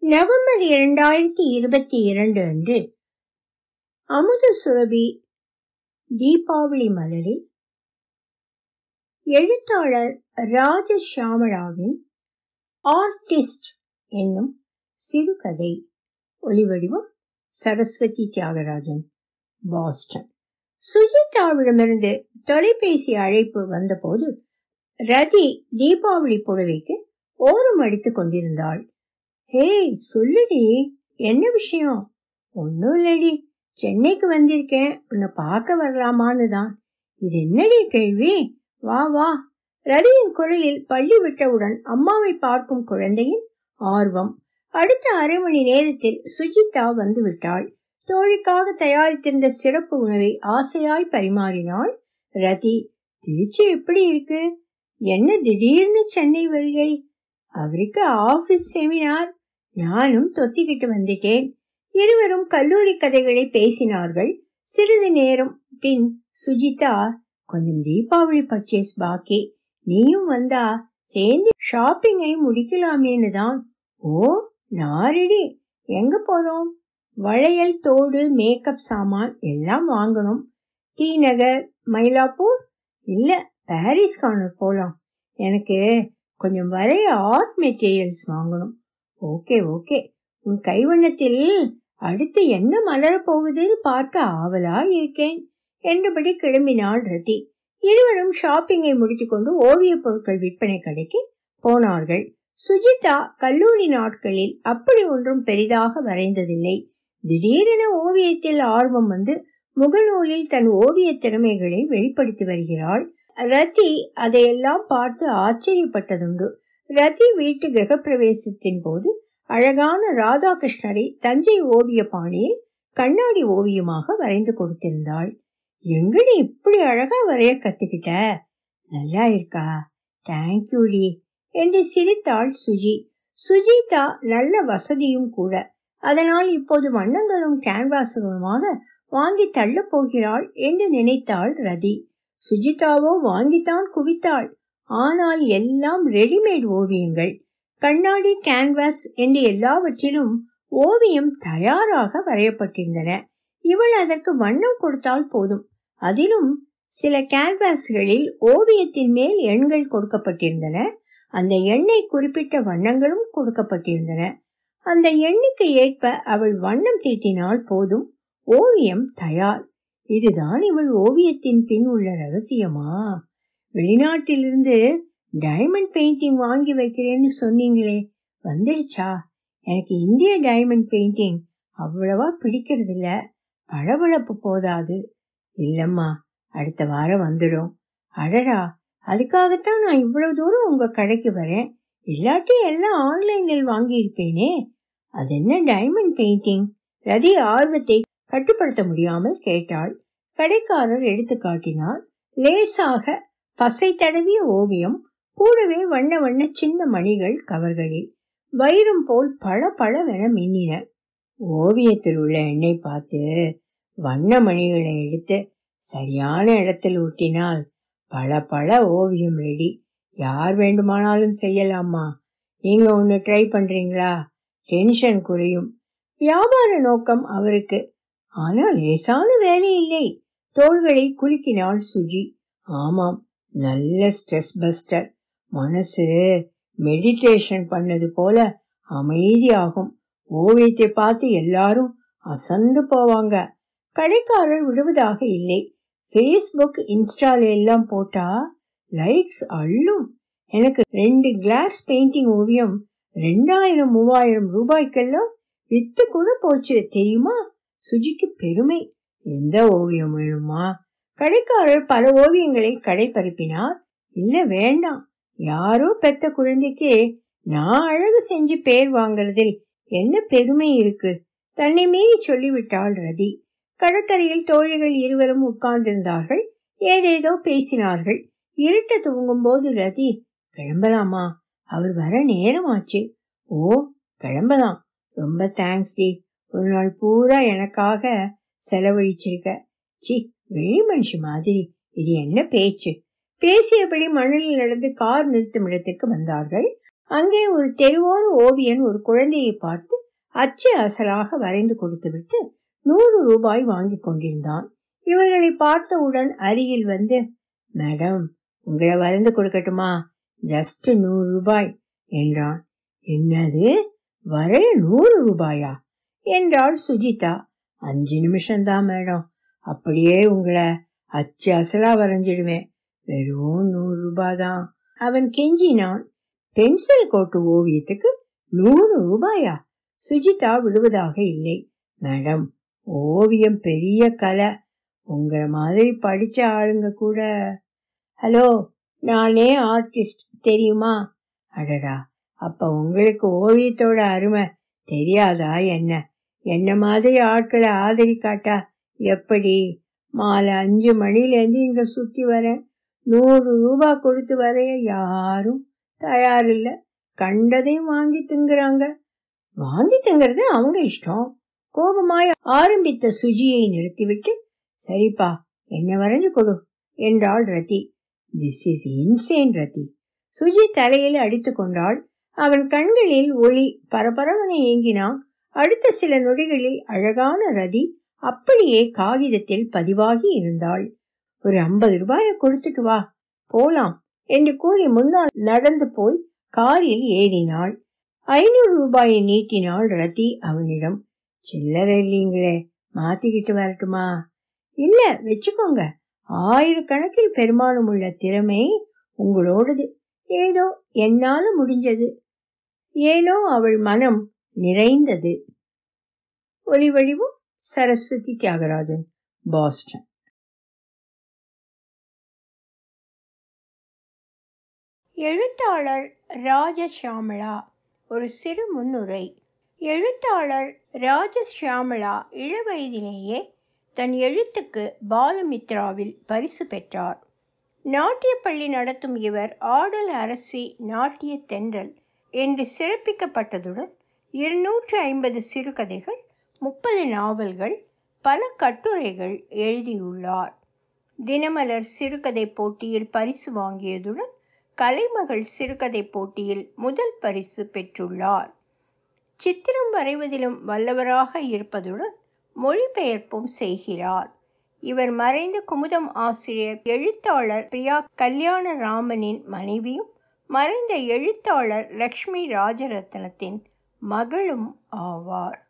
November 2022 அன்று அமுதசுரபி தீபாவளி மலரில் எழுத்தாளர் ராஜசாமளாவின் ஆர்டிஸ்ட் என்னும் சிறுகதை. ஒலிவடிவம் சரஸ்வதி தியாகராஜன், பாஸ்டன். சுஜிதாவிடமிருந்து தொலைபேசி அழைப்பு வந்தபோது ரதி தீபாவளி புடவைக்கு ஓரம் அடித்துக் கொண்டிருந்தாள். ஹே சொல்லுடி, என்ன விஷயம்? ஒன்னும் இல்லடி, சென்னைக்கு வந்திருக்கேன், உன்னை பார்க்க வரலாமான்னு தான். இது என்னடி கேள்வி? வா வா. ரதியின் குரலில் பள்ளி விட்டவுடன் அம்மாவை பார்க்கும் குழந்தையின் ஆர்வம். அடுத்த அரை மணி நேரத்தில் சுஜிதா வந்து விட்டாள். தோழிக்காக தயாரித்திருந்த சிறப்பு உணவை ஆசையாய் பரிமாறினாள் ரதி. திருச்சி எப்படி இருக்கு? என்ன திடீர்னு சென்னை வருகை? அவருக்கு ஆபீஸ் செமினார், நானும் தொத்திக்கிட்டு வந்துட்டேன். இருவரும் கல்லூரி கதைகளை பேசினார்கள். சிறிது நேரம் பின் சுஜிதா, கொஞ்சம் தீபாவளி பர்ச்சேஸ் பாக்கி, நீயும் வந்தா சேர்ந்து ஷாப்பிங்கை முடிக்கலாமேன்னு தான். ஓ நாரடி, எங்க போறோம்? வளையல், தோடு, மேக்கப் சாமான் எல்லாம் வாங்கணும். டி நகர், மயிலாப்பூர் இல்ல பாரிஸ் கார்னர் போலாம். எனக்கு கொஞ்சம் வரைய ஆர்ட் மெட்டீரியல்ஸ் வாங்கணும். ஓகே ஓகே, உன் கைவண்ணத்தில் அடுத்து என்ன மலர போகுதுன்னு பார்க்க ஆவலா இருக்கேன் என்றபடி கிளம்பினாள் ரதி. இருவரும் ஷாப்பிங்கை முடித்துக்கொண்டு ஓவிய பொருட்கள் விற்பனை கடைக்கு போனார்கள். சுஜிதா கல்லூரி நாட்களில் அப்படி ஒன்றும் பெரிதாக வரைந்ததில்லை. திடீரென ஓவியத்தில் ஆர்வம் வந்து முகநூலில் தன் ஓவிய திறமைகளை வெளிப்படுத்தி வருகிறாள். ரதி அதையெல்லாம் பார்த்து ஆச்சரியப்பட்டதுண்டு. ரதி வீட்டு கிரகப்பிரவேசத்தின் போது அழகான ராதாகிருஷ்ணரை தஞ்சை ஓவிய பாணியில் கண்ணாடி ஓவியமாக வரைந்து கொடுத்திருந்தாள். எங்கடி இப்படி அழகா வரைய கத்துக்கிட்ட? நல்லா இருக்கா? தேங்க்யூடி என்று சிரித்தாள் சுஜி. சுஜிதா நல்ல வசதியும் கூட, அதனால் இப்போது வண்ணங்களும் கேன்வாசுகளுமாக வாங்கி தள்ள போகிறாள் என்று நினைத்தாள் ரதி. சுஜிதாவோ வாங்கித்தான் குவித்தாள். ஆனால் எல்லாம் ரெடிமேட் ஓவியங்கள். கண்ணாடி, கேன்வாஸ் என்று எல்லாவற்றிலும் ஓவியம் தயாராக வரையப்பட்டிருந்தன. இவள் அதற்கு வண்ணம் கொடுத்தால் போதும். அதிலும் சில கேன்வாஸ்களில் ஓவியத்தின் மேல் எண்கள் கொடுக்கப்பட்டிருந்தன. அந்த எண்ணை குறிப்பிட்ட வண்ணங்களும் கொடுக்கப்பட்டிருந்தன. அந்த எண்ணுக்கு ஏற்ப அவள் வண்ணம் தீட்டினால் போதும், ஓவியம் தயார். இதுதான் இவள் ஓவியத்தின் பின் உள்ள ரகசியமா? வெளிநாட்டிலிருந்து டைமண்ட் பெயிண்டிங் வாங்கி வைக்கிறேன்னு சொன்னீங்களே, வந்துடுச்சா? எனக்கு இந்திய டைமண்ட் பெயிண்டிங் அவ்வளவா பிடிக்கிறது இல்ல, பளபளப்பு போதாது. இல்லம்மா, அடுத்த வாரம் வந்துடும். அடடா, அதுக்காகத்தான் நான் இவ்வளவு தூரம் உங்க கடைக்கு வரேன். இல்லாட்டி எல்லாம் ஆன்லைனில் வாங்கி இருப்பேனே. அது என்ன டைமண்ட் பெயிண்டிங்? ரதி ஆர்வத்தை கட்டுப்படுத்த முடியாமல் கேட்டாள். கடைக்காரர் எடுத்து காட்டினார். லேசாக பசை தடவிய ஓவியம், கூடவே வண்ண வண்ண சின்ன மணிகள் கவர்களில் வைரம் போல் பல பளவென மின்னின. ஓவியத்தில் உள்ள எண்ணெய் பார்த்து வண்ண மணிகளை எடுத்து சரியான இடத்தில் ஊட்டினால் பல பல ஓவியம் ரெடி. யார் வேண்டுமானாலும் செய்யலாமா? நீங்க ஒண்ணு ட்ரை பண்றீங்களா? டென்ஷன் குறையும். வியாபார நோக்கம் அவருக்கு, ஆனால் லேசான வேலை இல்லை. தோள்களை குலுக்கினாள் சுஜி. ஆமாம், நல்ல ஸ்ட்ரெஸ் பஸ்டர். மனசு மெடிடேஷன் பண்ணது போல அமைதியாகும். ஓவியத்தை பார்த்து எல்லாரும் அசந்து போவாங்க. கடைக்காரர் விடுவதாக இல்லை. ஃபேஸ்புக், இன்ஸ்டால எல்லாம் போட்டா லைக்ஸ் அள்ளும். எனக்கு 2 கிளாஸ் பெயிண்டிங் ஓவியம் 2000-3000 ரூபாய்க்கெல்லாம் வித்து கூட போச்சு தெரியுமா? சுஜிக்கு பெருமை. எந்த ஓவியம் வேணுமா? கடைக்காரர் பல ஓவியங்களை கடை பரப்பினார். இல்ல வேண்டாம், யாரோ பெத்த குழந்தைக்கு நான் அழகு செஞ்சு பேர் வாங்கறதில் என்ன பெருமை இருக்கு? தன்னை மீறி சொல்லிவிட்டாள் ரதி. கடற்கரையில் தோழிகள் இருவரும் உட்கார்ந்திருந்தார்கள். ஏதேதோ பேசினார்கள். இருட்ட துவங்கும் போது ரதி, கிளம்பலாமா? அவர் வர நேரம் ஆச்சு. ஓ கிளம்பலாம். ரொம்ப தேங்க்ஸ் டி, ஒரு நாள் பூரா எனக்காக செலவழிச்சிருக்க. சி, வெளி மனுஷி மாதிரி இது என்ன பேச்சு? பேசியபடி மணலில் நடந்து கார் நிறுத்தும் இடத்திற்கு வந்தார்கள். அங்கே ஒரு தெருவோடு ஓவியன் ஒரு குழந்தையை பார்த்து அச்சு அசலாக வரைந்து கொடுத்துவிட்டு 100 ரூபாய் வாங்கி கொண்டிருந்தான். இவர்களை பார்த்தவுடன் அருகில் வந்து, மேடம், உங்களை வரைந்து கொடுக்கட்டுமா? ஜஸ்ட் 100 ரூபாய் என்றான். என்னது, வரைய 100 ரூபாயா என்றாள் சுஜிதா. 5 நிமிஷம்தான் மேடம், அப்படியே உங்களை அச்சு அசலா வரைஞ்சிடுவேன், வெறும் 100 ரூபாய்தான் அவன் கெஞ்சினான். பென்சில் கோட்டு ஓவியத்துக்கு 100 ரூபாயா? சுஜிதா விடுவதாக இல்லை. மேடம், ஓவியம் பெரிய கலை, உங்களை மாதிரி படிச்ச ஆளுங்க கூட. ஹலோ, நானே ஆர்டிஸ்ட், தெரியுமா? அடடா, அப்ப உங்களுக்கு ஓவியத்தோட அருமை தெரியாதா என்ன? என்ன மாதிரி ஆட்களை ஆதரிக்காட்டா எப்படி? மாலை 5 மணிலேருந்து இங்க சுத்தி வரேன். 100 ரூபாய் கொடுத்து வரைய யாரும் தயாரில்ல. கண்டதையும் வாங்கி திங்குறாங்க. வாங்கி திங்கிறது அவங்க இஷ்டம். கோபமாய் ஆரம்பித்த சுஜியை நிறுத்திவிட்டு, சரிப்பா, என்ன வரைஞ்சு கொடு என்றாள் ரதி. திஸ் இஸ் இன்சேன் ரதி. சுஜி தலையில் அடித்து கொண்டாள். அவன் கண்களில் ஒளி பரபரவன ஏங்கினான். அடுத்த சில நொடிகளில் அழகான ரதி அப்படியே காகிதத்தில் பதிவாகி இருந்தாள். ஒரு 50 ரூபாயை கொடுத்துட்டு வா, போலாம் என்று கூறி முன்னால் நடந்து போய் காரில் ஏறினாள். 500 ரூபாயை நீட்டினாள் ரதி அவனிடம். சில்லறை இல்லீங்களே, மாத்திக்கிட்டு வரட்டுமா? இல்ல, வச்சுக்கோங்க. 1000 கணக்கில் பெருமானம் உள்ள திறமை உங்களோடது. ஏதோ என்னால முடிஞ்சது. ஏனோ அவள் மனம் நிறைந்தது. ஒலிவடிவும் சரஸ்வதி தியாகராஜன், பாஸ்டன். எழுத்தாளர் ராஜசியாமளா. ஒரு சிறு முன்னுரை. எழுத்தாளர் ராஜசியாமளா இளவயதிலேயே தன் எழுத்துக்கு பாலமித்ராவில் பரிசு பெற்றார். நாட்டிய பள்ளி நடத்தும் இவர் ஆடல் அரசி நாட்டிய தென்றல் என்று சிறப்பிக்கப்பட்டதுடன் 250 சிறுகதைகள், 30 நாவல்கள், பல கட்டுரைகள் எழுதியுள்ளார். தினமலர் சிறுகதை போட்டியில் பரிசு வாங்கியதுடன் கலைமகள் சிறுகதை போட்டியில் முதல் பரிசு பெற்றுள்ளார். சித்திரம் வரைவதிலும் வல்லவராக இருப்பதுடன் மொழிபெயர்ப்பும் செய்கிறார். இவர் மறைந்த குமுதம் ஆசிரியர் எழுத்தாளர் பிரியா கல்யாணராமனின் மனைவியும் மறைந்த எழுத்தாளர் லக்ஷ்மி ராஜரத்னத்தின் மகளும் ஆவார்.